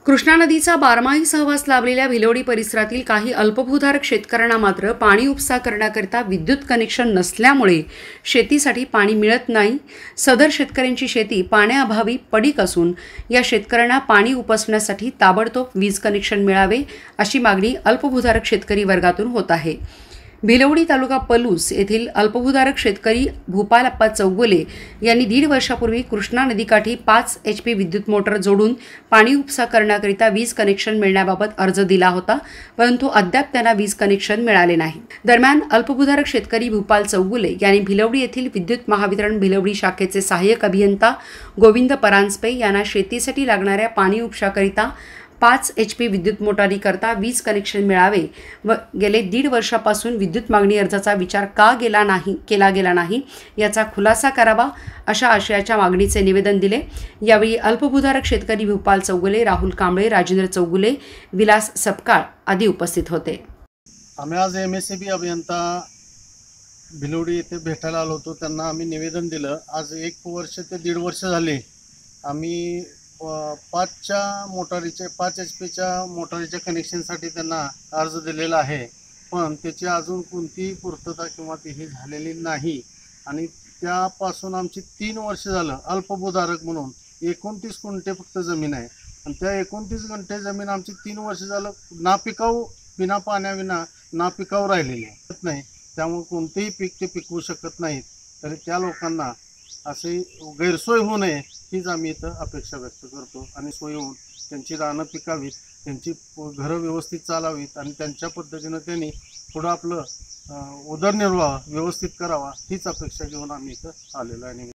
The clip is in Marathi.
कृष्णा नदीचा बारमाही सहवास लाभलेल्या भिलवडी परिसरातील काही अल्पभूधारक शेतकऱ्यांना मात्र पाणी उपसा करण्याकरिता विद्युत कनेक्शन नसल्यामुळे शेतीसाठी पाणी मिळत नाही। सदर शेतकऱ्यांची शेती पाण्याअभावी पडीक असून या शेतकऱ्यांना पाणी उपसण्यासाठी ताबडतोब वीज कनेक्शन मिळावे अशी मागणी अल्पभूधारक शेतकरी वर्गातून होत आहे। भिलवडी तालुका पलूस येथील अल्पभूधारक शेतकरी भूपालप्पा चौगुले यांनी 1.5 वर्षापूर्वी कृष्णा नदीकाठी 5 HP विद्युत मोटर जोडून पाणी उपसा करण्याकरिता वीज कनेक्शन मिळण्याबाबत अर्ज दिला होता, परंतु अद्याप त्यांना वीज कनेक्शन मिळाले नाही। दरम्यान अल्पभूधारक शेतकरी भूपाल चौगुले यांनी भिलवडी येथील विद्युत महावितरण भिलवडी शाखेचे सहाय्यक अभियंता गोविंद परांजपे यांना शेतीसाठी लागणाऱ्या पाणी उपशाकरिता 5 HP विद्युत मोटारीकरता वीज कनेक्शन मिळावे व गेले 1.5 वर्षापासून विद्युत मागणी अर्जाचा विचार का केला गेला नाही याचा खुलासा करावा अशा आशयाच्या मागणीचे निवेदन दिले। यावेळी अल्पभूधारक शेतकरी भूपाल चौगुले, राहुल कांबळे, राजेंद्र चौगुले, विलास सपकाळ आदी उपस्थित होते। आम्ही आज MSCB अभियंता भिलवडी येथे भेटायला आलो होतो। त्यांना आम्ही निवेदन दिलं। आज 1 वर्ष ते 1.5 वर्ष झाले आम्ही 5 HPच्या मोटारीच्या कनेक्शनसाठी त्यांना अर्ज दिलेला आहे, पण त्याची अजून कोणतीही पूर्तता किंवा तीही झालेली नाही। आणि त्यापासून आमची 3 वर्ष झालं अल्पभूधारक म्हणून 29 गुंठे फक्त जमीन आहे आणि त्या 29 गुंठे जमीन आमची 3 वर्ष झालं नापिकाऊ, बिना पाण्याविना नापिकाऊ राहिलेली नाही। त्यामुळे कोणतेही पीक ते पिकवू शकत नाहीत। तरी त्या लोकांना असे गैरसोय होऊ नये हीच आम्ही इथं अपेक्षा व्यक्त करतो आणि सोय होऊन त्यांची रानं पिकावीत, त्यांची घरं व्यवस्थित चालावीत आणि त्यांच्या पद्धतीनं त्यांनी पुढं आपलं उदरनिर्वाह व्यवस्थित करावा हीच अपेक्षा घेऊन आम्ही इथं आलेलो आहे।